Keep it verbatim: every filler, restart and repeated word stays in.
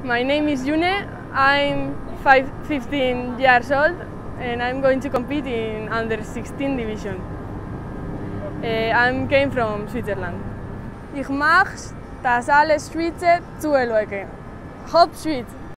My name is June. I'm five, fifteen years old and I'm going to compete in under sixteen division. Uh, I came from Switzerland. Ich mache, dass alle Schweizer zuschauen. Hauptschweiz.